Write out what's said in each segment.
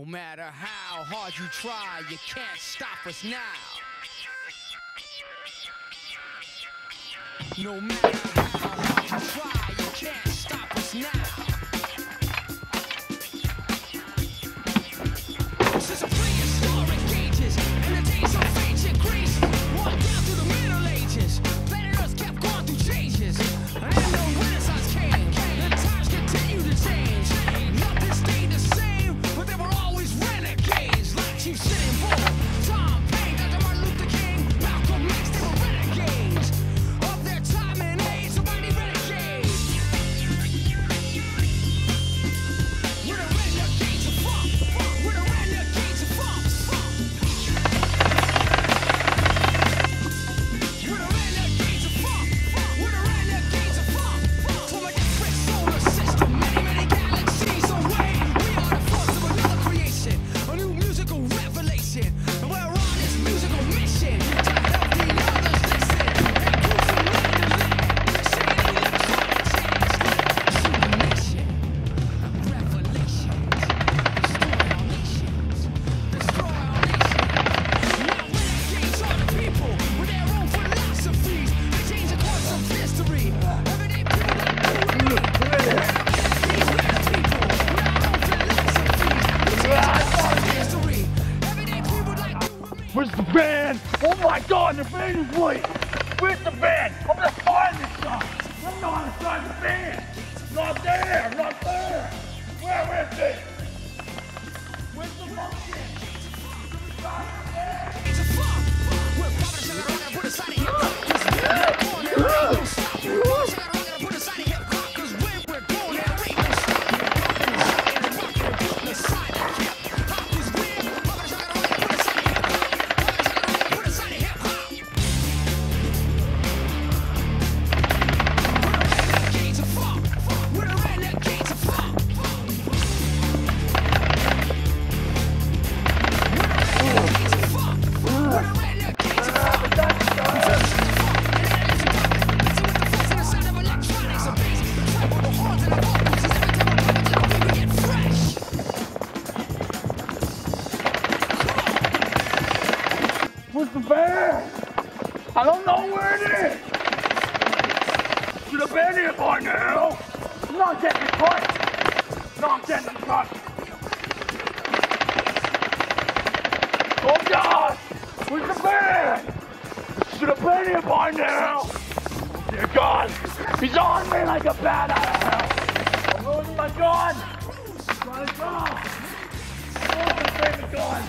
matter how hard you try, you can't stop us now. No matter how hard you try, you can't stop us now. Since the prehistoric ages and the days of ancient Greece, walked down through the Middle Ages, planet Earth kept going through changes. And then the Renaissance came, and times continue to change. Nothing stayed the same, but there were always renegades like Chief Sitting Bull, Tom Paine, Dr. Martin Luther King, Malcolm X. They were renegades of their time and age. So mighty renegades. We're the renegades of funk. We're the renegades of funk. We're the renegades of funk. We're the renegades of funk. From a different solar system, many, many galaxies away. We are the force of another creation, a new musical revelation. And we're on this musical mission to help the others listen. And prove from land to land, saying electronic change. Illumination, revelations, destroy our nations. Now renegades are the people with their own philosophies. They change the course of history. Everyday people like you and me. These rare people with our own philosophies. They change the course of history. Everyday people like you and me. Where's the band? Oh my god, the band is late! Where's the band? I'm gonna find this stuff! I'm not gonna find the band! Not there! Not there! Where is it? Where's the monkey? It's a funk. We're popping sugar on and put aside the hip hop. 'Cause we're going and we ain't gonna stop. Sugar on and put aside the hip hop. 'Cause we're going and we ain't gonna stop. Putting aside the hip hop. 'Cause we're popping sugar on and put aside the hip hop. Put aside the hip hop. We're the renegades of funk. We're the renegades of funk. We're the renegades of funk. Where's the band? I don't know where it is! Should have been here by now! I'm not getting cut! Not getting cut! Oh God! Where's the band? Should have been here by now! Dear God! He's on me like a bat out of hell! I'm losing my gun! Trying to go! Oh, my favorite gun!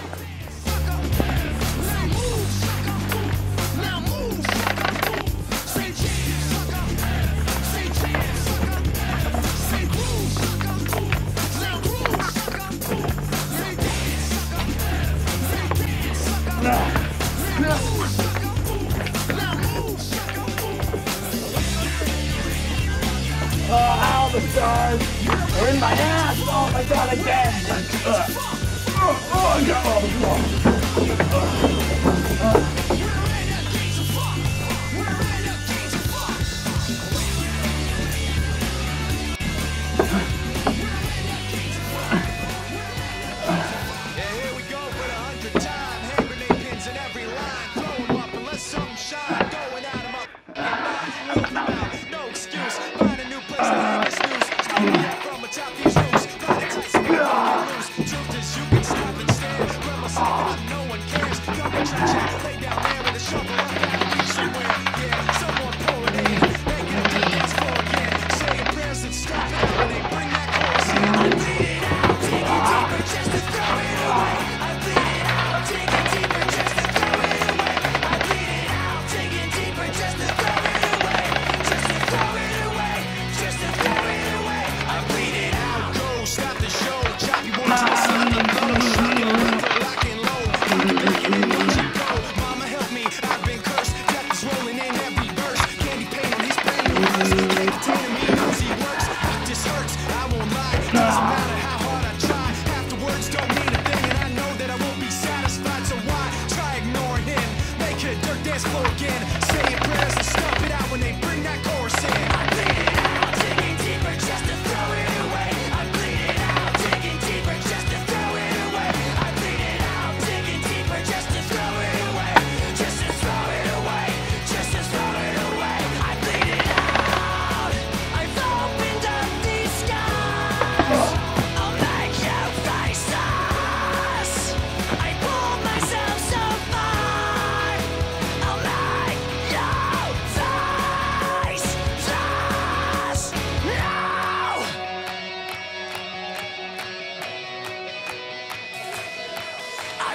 Ow, the stars! They're in my ass! Oh my God, again! Here we go with 100 times. Hand grenade pins in every line. Throw 'em up and let something shine. Going at 'em up. No excuse. Find a new place to hang your snooze. Screaming from atop these roofs. Find a tight spot to loose. Truth is you can stop and stand. Grab myself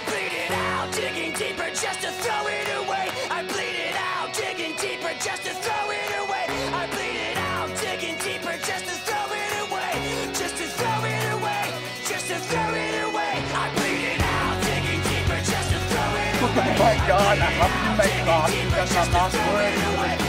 bleed it out, digging deeper just to throw it away. I bleed it out, digging deeper just to throw it away. I bleed it out, digging deeper just to throw it away. Just to throw it away, just to throw it away. I bleed it out, digging deeper just to throw it away. Oh my God, I love you, my God. You got my last word.